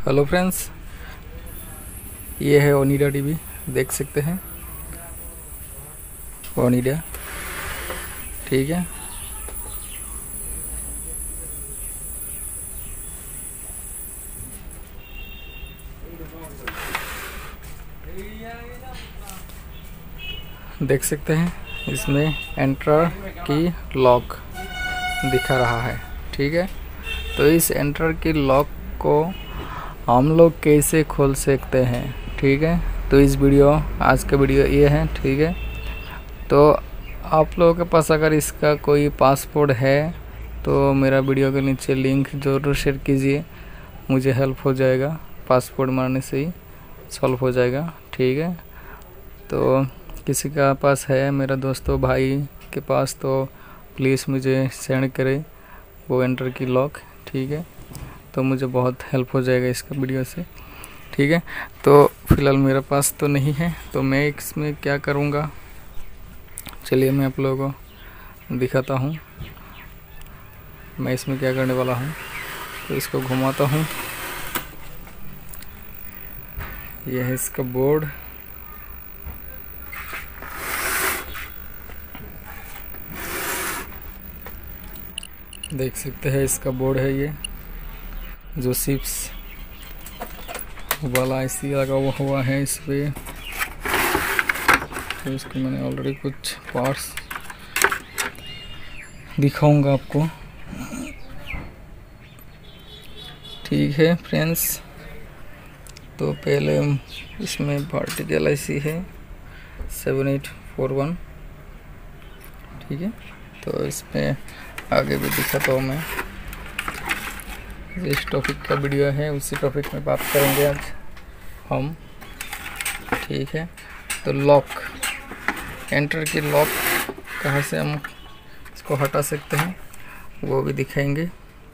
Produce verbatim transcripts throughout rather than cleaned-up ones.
Hello friends, ये है Onida TV. देख सकते हैं ओनिडा, ठीक है। देख सकते हैं इसमें एंटर की लॉक दिखा रहा है, ठीक है। तो इस एंटर की लॉक को हम लोग कैसे खोल सकते हैं, ठीक है। तो इस वीडियो आज का वीडियो ये है, ठीक है। तो आप लोगों के पास अगर इसका कोई पासपोर्ट है तो मेरा वीडियो के नीचे लिंक ज़रूर शेयर कीजिए, मुझे हेल्प हो जाएगा। पासपोर्ट मारने से ही सॉल्व हो जाएगा, ठीक है। तो किसी का पास है मेरा दोस्तों भाई के पास तो प्लीज़ मुझे सेंड करें वो एंटर की लॉक, ठीक है। तो मुझे बहुत हेल्प हो जाएगा इसका वीडियो से, ठीक है। तो फिलहाल मेरे पास तो नहीं है, तो मैं इसमें क्या करूँगा, चलिए मैं आप लोगों को दिखाता हूँ मैं इसमें क्या करने वाला हूँ। तो इसको घुमाता हूँ, यह है इसका बोर्ड। देख सकते हैं इसका बोर्ड है, ये जो सिप्स वाला आईसी लगा हुआ हुआ है इस पे। तो इसको मैंने ऑलरेडी कुछ पार्ट्स दिखाऊंगा आपको, ठीक है फ्रेंड्स। तो पहले इसमें वर्टिकल आईसी है सेवन एट फोर वन, ठीक है। तो इसमें आगे भी दिखाता हूँ मैं। इस टॉपिक का वीडियो है, उसी टॉपिक में बात करेंगे आज हम, ठीक है। तो लॉक, एंटर की लॉक कहाँ से हम इसको हटा सकते हैं वो भी दिखाएंगे।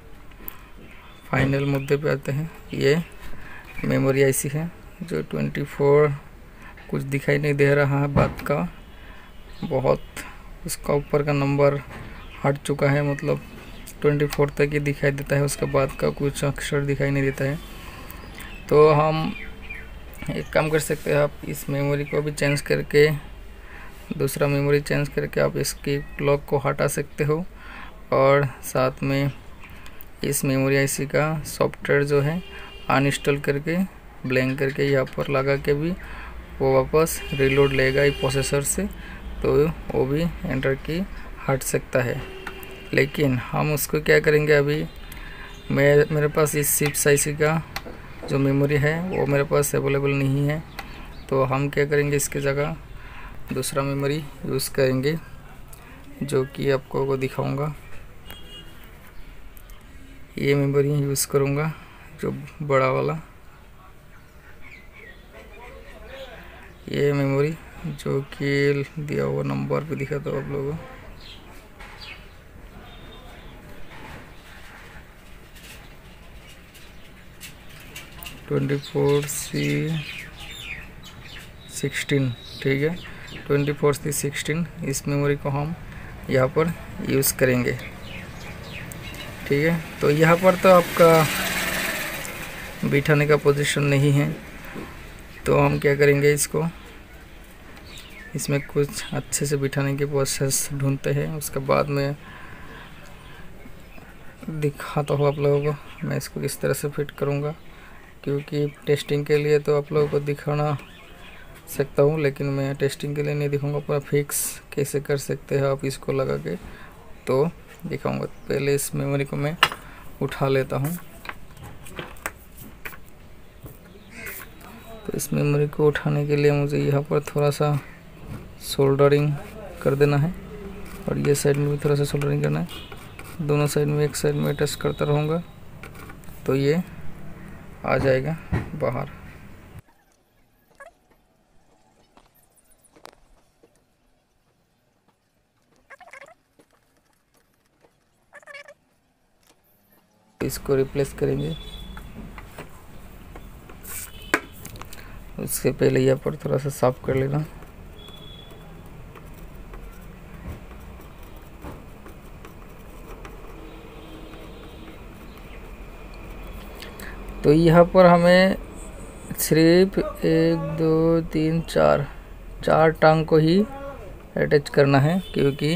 फाइनल मुद्दे पे आते हैं। ये मेमोरी आईसी है जो ट्वेंटी फोर, कुछ दिखाई नहीं दे रहा है बात का, बहुत उसका ऊपर का नंबर हट चुका है, मतलब ट्वेंटी फोर तक ही दिखाई देता है, उसके बाद का कुछ अक्षर दिखाई नहीं देता है। तो हम एक काम कर सकते हैं, आप इस मेमोरी को भी चेंज करके दूसरा मेमोरी चेंज करके आप इसकी लॉक को हटा सकते हो, और साथ में इस मेमोरी आईसी का सॉफ्टवेयर जो है अनइंस्टॉल करके ब्लैंक करके यहाँ पर लगा के भी वो वापस रीलोड लेगा ही प्रोसेसर से, तो वो भी एंटर की हट सकता है। लेकिन हम उसको क्या करेंगे, अभी मैं मेरे पास इस सिप्स आईसी का जो मेमोरी है वो मेरे पास अवेलेबल नहीं है। तो हम क्या करेंगे, इसकी जगह दूसरा मेमोरी यूज़ करेंगे जो कि आपको को दिखाऊंगा। ये मेमोरी यूज़ करूंगा जो बड़ा वाला, ये मेमोरी जो कि दिया हुआ नंबर पे दिखाता हूँ आप लोगों को। ट्वेंटी फोर सी सिक्सटीन, ठीक है। ट्वेंटी फोर सी सिक्सटीन इस मेमोरी को हम यहाँ पर यूज़ करेंगे, ठीक है। तो यहाँ पर तो आपका बिठाने का पोजीशन नहीं है, तो हम क्या करेंगे, इसको इसमें कुछ अच्छे से बिठाने की प्रोसेस ढूंढते हैं, उसके बाद में दिखाता हूँ आप लोगों को मैं इसको किस तरह से फिट करूँगा, क्योंकि टेस्टिंग के लिए तो आप लोगों को दिखाना सकता हूँ, लेकिन मैं टेस्टिंग के लिए नहीं दिखाऊंगा, पूरा फिक्स कैसे कर सकते हैं आप इसको लगा के तो दिखाऊंगा। पहले इस मेमोरी को मैं उठा लेता हूँ। तो इस मेमोरी को उठाने के लिए मुझे यहाँ पर थोड़ा सा सोल्डरिंग कर देना है, और ये साइड में भी थोड़ा सा सोल्डरिंग करना है। दोनों साइड में एक साइड में टेस्ट करता रहूँगा तो ये आ जाएगा बाहर। इसको रिप्लेस करेंगे, उससे पहले यहाँ पर थोड़ा सा साफ कर लेना। तो यहाँ पर हमें सिर्फ एक दो तीन चार चार टांग को ही अटैच करना है, क्योंकि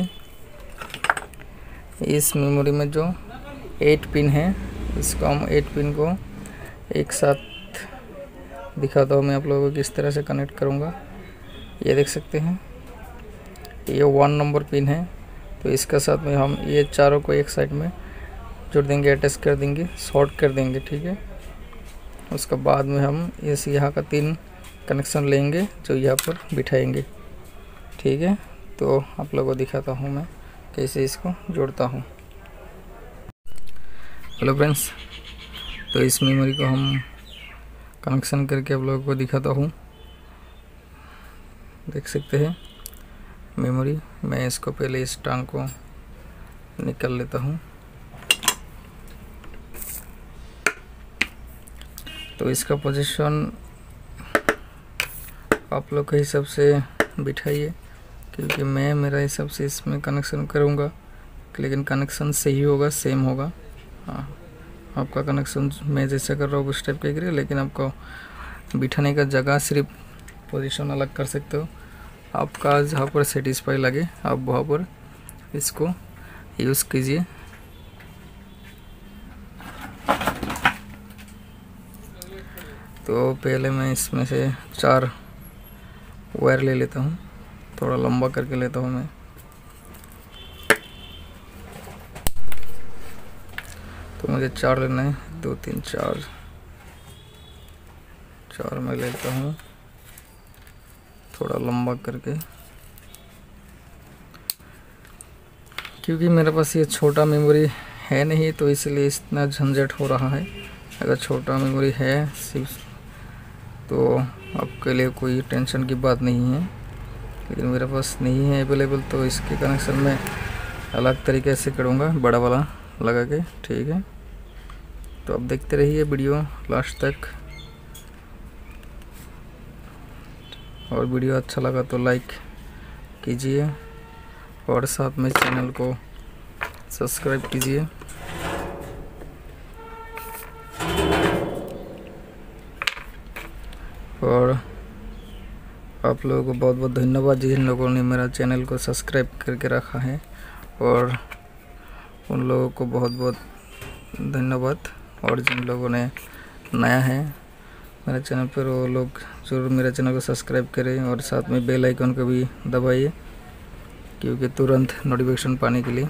इस मेमोरी में जो एट पिन है इसको हम एट पिन को एक साथ दिखाता हूँ मैं आप लोगों को किस तरह से कनेक्ट करूँगा। ये देख सकते हैं ये वन नंबर पिन है, तो इसके साथ में हम ये चारों को एक साइड में जोड़ देंगे, अटैच कर देंगे, शॉर्ट कर देंगे, ठीक है। उसके बाद में हम इस यहाँ का तीन कनेक्शन लेंगे जो यहाँ पर बिठाएंगे, ठीक है। तो आप लोगों को दिखाता हूँ मैं कैसे इसको जोड़ता हूँ। हेलो फ्रेंड्स, तो इस मेमोरी को हम कनेक्शन करके आप लोगों को दिखाता हूँ। देख सकते हैं मेमोरी। मैं इसको पहले इस टांग को निकाल लेता हूँ। तो इसका पोजीशन आप लोग के हिसाब से बिठाइए, क्योंकि मैं मेरा हिसाब से इसमें कनेक्शन करूँगा, लेकिन कनेक्शन सही होगा, सेम होगा। हाँ, आपका कनेक्शन मैं जैसे कर रहा हूँ उस टाइप का करिए, लेकिन आपको बिठाने का जगह सिर्फ पोजीशन अलग कर सकते हो। आपका जहाँ पर सेटिस्फाई लगे आप वहाँ पर इसको यूज़ कीजिए। तो पहले मैं इसमें से चार वायर ले लेता हूँ, थोड़ा लंबा करके लेता हूँ मैं। तो मुझे चार लेना है, दो तीन चार चार मैं लेता हूँ थोड़ा लंबा करके, क्योंकि मेरे पास ये छोटा मेमोरी है नहीं, तो इसलिए इतना झंझट हो रहा है। अगर छोटा मेमोरी है सिर्फ तो आपके लिए कोई टेंशन की बात नहीं है, लेकिन मेरे पास नहीं है अवेलेबल, तो इसके कनेक्शन में अलग तरीके से करूँगा, बड़ा वाला लगा के, ठीक है। तो आप देखते रहिए वीडियो लास्ट तक, और वीडियो अच्छा लगा तो लाइक कीजिए और साथ में चैनल को सब्सक्राइब कीजिए। और आप लोगों को बहुत बहुत धन्यवाद जिन लोगों ने मेरा चैनल को सब्सक्राइब करके रखा है, और उन लोगों को बहुत बहुत धन्यवाद। और जिन लोगों ने नया है मेरे चैनल पर, वो लोग जरूर मेरे चैनल को सब्सक्राइब करें और साथ में बेल आइकन को भी दबाइए, क्योंकि तुरंत नोटिफिकेशन पाने के लिए।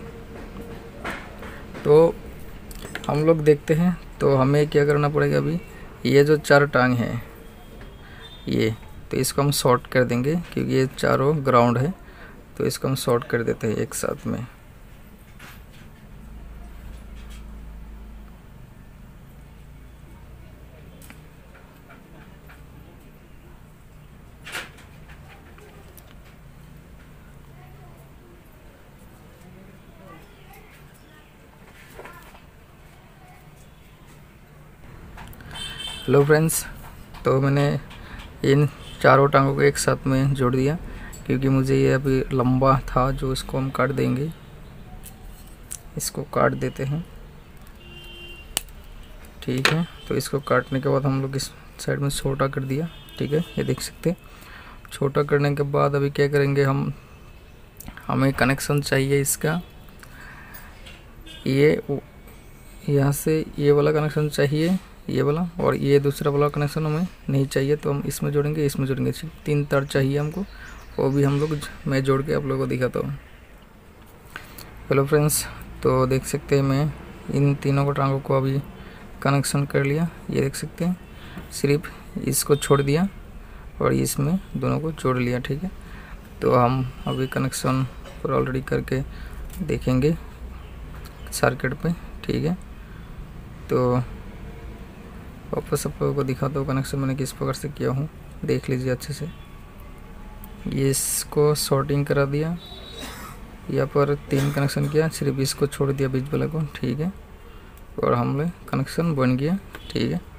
तो हम लोग देखते हैं, तो हमें क्या करना पड़ेगा अभी। ये जो चार टांग हैं ये, तो इसको हम शॉर्ट कर देंगे, क्योंकि ये चारों ग्राउंड है, तो इसको हम शॉर्ट कर देते हैं एक साथ में। हेलो फ्रेंड्स, तो मैंने इन चारों टांगों को एक साथ में जोड़ दिया, क्योंकि मुझे ये अभी लंबा था, जो इसको हम काट देंगे। इसको काट देते हैं, ठीक है। तो इसको काटने के बाद हम लोग इस साइड में छोटा कर दिया, ठीक है। ये देख सकते हैं छोटा करने के बाद अभी क्या करेंगे हम, हमें कनेक्शन चाहिए इसका, ये यहाँ से ये वाला कनेक्शन चाहिए, ये वाला, और ये दूसरा वाला कनेक्शन हमें नहीं चाहिए, तो हम इसमें जोड़ेंगे, इसमें जोड़ेंगे। तीन तार चाहिए हमको, वो भी हम लोग मैं जोड़ के आप लोगों को दिखाता हूँ। हेलो फ्रेंड्स, तो देख सकते हैं मैं इन तीनों को टांगों को अभी कनेक्शन कर लिया। ये देख सकते हैं सिर्फ इसको छोड़ दिया और इसमें दोनों को जोड़ लिया, ठीक है। तो हम अभी कनेक्शन पर ऑलरेडी करके देखेंगे सर्किट पे, ठीक है। तो वापस आप लोगों को दिखाता हूँ कनेक्शन मैंने किस प्रकार से किया हूँ, देख लीजिए अच्छे से। ये इसको शॉर्टिंग करा दिया, यहाँ पर तीन कनेक्शन किया, सिर्फ इसको छोड़ दिया बीच वाले को, ठीक है। और हमने कनेक्शन बन गया, ठीक है।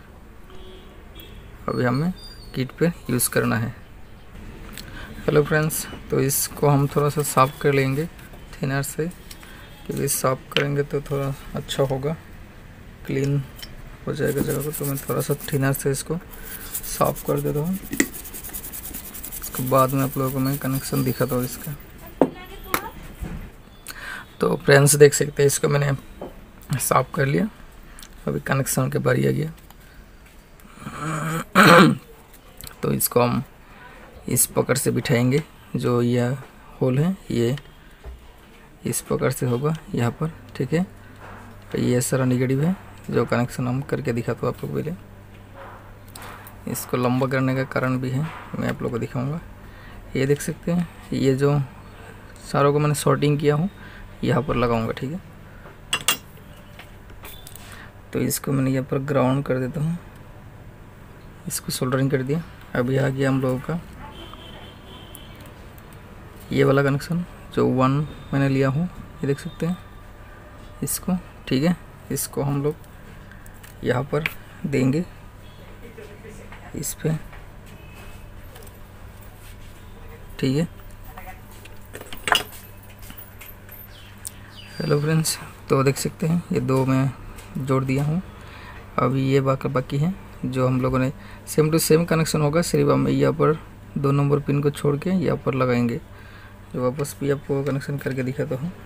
अभी हमें किट पे यूज़ करना है। हेलो फ्रेंड्स, तो इसको हम थोड़ा सा साफ़ कर लेंगे थिनर से, क्योंकि साफ़ करेंगे तो थोड़ा अच्छा होगा, क्लीन हो जाएगा जगह को। तो मैं थोड़ा सा थिनर से इसको साफ कर देता हूँ, उसके बाद में आप लोगों को मैं कनेक्शन दिखाता हूँ इसका। तो फ्रेंड्स देख सकते हैं इसको मैंने साफ कर लिया, अभी कनेक्शन के बारी आ गया। तो इसको हम इस पकड़ से बिठाएंगे, जो यह होल है ये इस पकड़ से होगा यहाँ पर, ठीक है। तो ये सारा निगेटिव है जो कनेक्शन हम करके दिखाता हूँ आप लोग। पहले इसको लंबा करने का कारण भी है, मैं आप लोग को दिखाऊंगा। ये देख सकते हैं ये जो सारों को मैंने शॉर्टिंग किया हूँ यहाँ पर लगाऊंगा, ठीक है। तो इसको मैंने यहाँ पर ग्राउंड कर देता हूँ, इसको सोल्डरिंग कर दिया। अभी आ गया हम लोगों का ये वाला कनेक्शन जो वन मैंने लिया हूँ, ये देख सकते हैं इसको, ठीक है। इसको हम लोग यहाँ पर देंगे इस पे, ठीक है। हेलो फ्रेंड्स, तो देख सकते हैं ये दो मैं जोड़ दिया हूँ। अभी ये बाकी बाकी है जो हम लोगों ने सेम टू सेम कनेक्शन होगा, सिर्फ हम यहाँ पर दो नंबर पिन को छोड़ के यहाँ पर लगाएंगे। जो वापस भी आपको कनेक्शन करके दिखाता हूँ।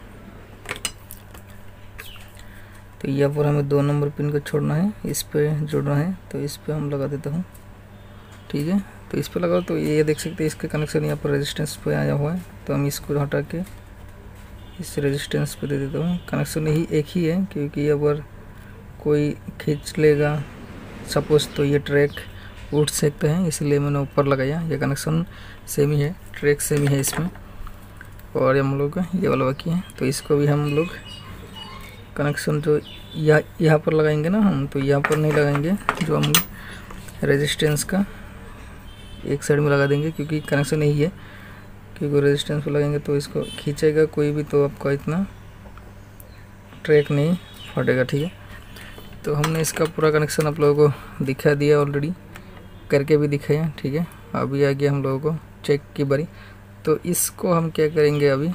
तो यहाँ पर हमें दो नंबर पिन को छोड़ना है, इस पे जोड़ना है, तो इस पे हम लगा देता हूँ, ठीक है। तो इस पे लगाओ तो ये देख सकते हैं इसके कनेक्शन यहाँ पर रेजिस्टेंस पे आया हुआ है। तो हम इसको हटा के इस रेजिस्टेंस पे दे देता हूँ। कनेक्शन यही एक ही है, क्योंकि अगर कोई खींच लेगा सपोज तो ये ट्रैक उठ सकते हैं, इसलिए मैंने ऊपर लगाया। ये कनेक्शन सेम ही है, ट्रैक सेम ही है इसमें। और हम लोग का ये वाला बाकी है, तो इसको भी हम लोग कनेक्शन जो यहाँ यहाँ पर लगाएंगे ना हम, तो यहाँ पर नहीं लगाएंगे, जो हम रेजिस्टेंस का एक साइड में लगा देंगे, क्योंकि कनेक्शन यही है। क्योंकि रेजिस्टेंस पर लगाएंगे तो इसको खींचेगा कोई भी, तो आपका इतना ट्रैक नहीं फटेगा, ठीक है। तो हमने इसका पूरा कनेक्शन आप लोगों को दिखा दिया, ऑलरेडी करके भी दिखाया, ठीक है। अभी आ गया हम लोगों को चेक की बारी। तो इसको हम क्या करेंगे, अभी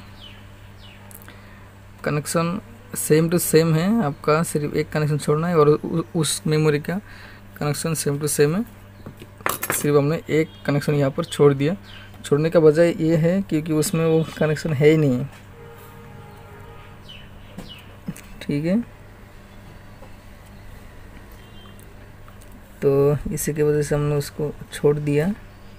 कनेक्शन सेम टू सेम है आपका, सिर्फ एक कनेक्शन छोड़ना है। और उस मेमोरी का कनेक्शन सेम टू सेम है, सिर्फ हमने एक कनेक्शन यहाँ पर छोड़ दिया। छोड़ने का वजह ये है क्योंकि उसमें वो कनेक्शन है ही नहीं, ठीक है। तो इसी की वजह से हमने उसको छोड़ दिया,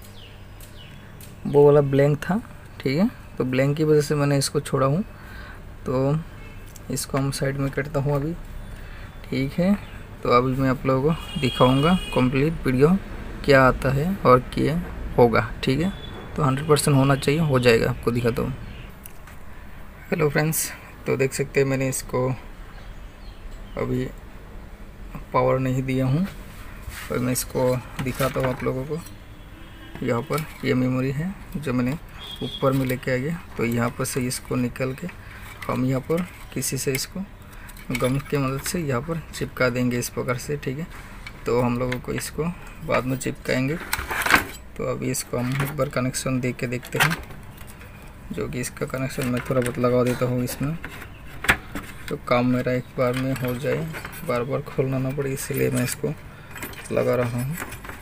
वो वाला ब्लैंक था, ठीक है। तो ब्लैंक की वजह से मैंने इसको छोड़ा हूँ। तो इसको हम साइड में करता हूँ अभी, ठीक है। तो अभी मैं आप लोगों को दिखाऊंगा कंप्लीट वीडियो क्या आता है और क्या होगा, ठीक है। तो हंड्रेड परसेंट होना चाहिए, हो जाएगा, आपको दिखाता हूँ। हेलो फ्रेंड्स, तो देख सकते हैं मैंने इसको अभी पावर नहीं दिया हूँ, और मैं इसको दिखाता हूँ आप लोगों को। यहाँ पर ये मेमोरी है जो मैंने ऊपर में लेके आ गया। तो यहाँ पर से इसको निकल के हम यहाँ पर किसी से इसको गम के मदद से यहाँ पर चिपका देंगे इस प्रकार से, ठीक है। तो हम लोगों को इसको बाद में चिपकाएंगे। तो अभी इसको हम एक बार कनेक्शन दे के देखते हैं, जो कि इसका कनेक्शन मैं थोड़ा बहुत लगा देता हूँ इसमें, तो काम मेरा एक बार में हो जाए, बार बार खोलना ना पड़े, इसलिए मैं इसको लगा रहा हूँ।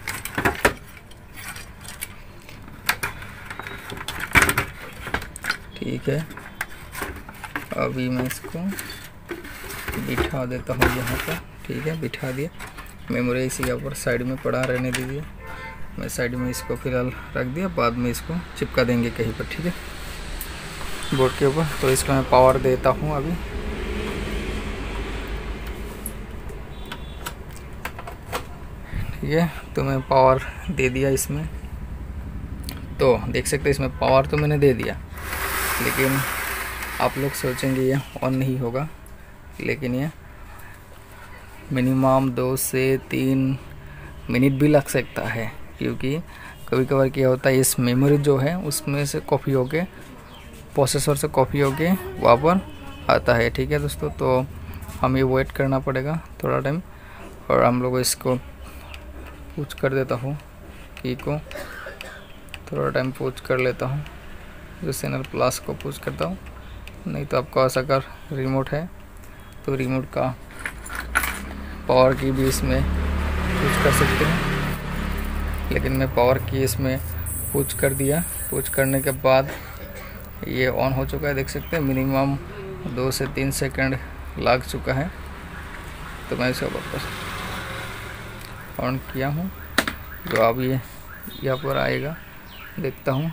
ठीक है, अभी मैं इसको बिठा देता हूँ यहाँ पर, ठीक है। बिठा दिया, मेमोरी इसी यहाँ पर साइड में पड़ा रहने दीजिए। मैं साइड में इसको फिलहाल रख दिया, बाद में इसको चिपका देंगे कहीं पर, ठीक है, बोर्ड के ऊपर। तो इसको मैं पावर देता हूँ अभी। ठीक है, तो मैं पावर दे दिया इसमें। तो देख सकते हैं इसमें पावर तो मैंने दे दिया, लेकिन आप लोग सोचेंगे ये ऑन नहीं होगा, लेकिन ये मिनिमम दो से तीन मिनट भी लग सकता है, क्योंकि कभी कभार क्या होता है, इस मेमोरी जो है उसमें से कॉपी होके प्रोसेसर से कॉपी होके वहाँ पर आता है, ठीक है दोस्तों। तो हमें वेट करना पड़ेगा थोड़ा टाइम, और हम लोग इसको पूछ कर देता हूँ की को थोड़ा टाइम पूछ कर लेता हूँ, जो चैनल प्लस को पूछ करता हूँ। नहीं तो आपको ऐसा कर रिमोट है तो रिमोट का पावर की भी इसमें पुश कर सकते हैं, लेकिन मैं पावर की इसमें पुश कर दिया। पुश करने के बाद ये ऑन हो चुका है, देख सकते हैं मिनिमम दो से तीन सेकंड लग चुका है। तो मैं इसे वापस ऑन किया हूँ, जो अब ये यहाँ पर आएगा, देखता हूँ।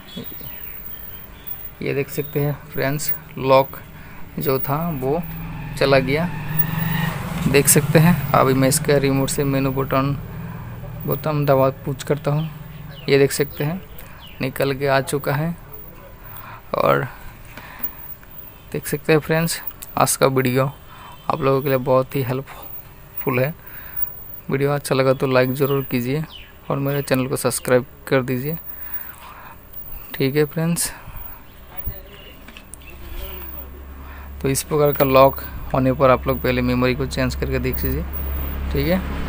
ये देख सकते हैं फ्रेंड्स, लॉक जो था वो चला गया, देख सकते हैं। अभी मैं इसके रिमोट से मेनू बटन बटन दबा पुश करता हूँ, ये देख सकते हैं निकल के आ चुका है। और देख सकते हैं फ्रेंड्स, आज का वीडियो आप लोगों के लिए बहुत ही हेल्पफुल है। वीडियो अच्छा लगा तो लाइक ज़रूर कीजिए और मेरे चैनल को सब्सक्राइब कर दीजिए। ठीक है फ्रेंड्स, तो इस प्रकार का लॉक होने पर आप लोग पहले मेमोरी को चेंज करके देख लीजिए। ठीक है।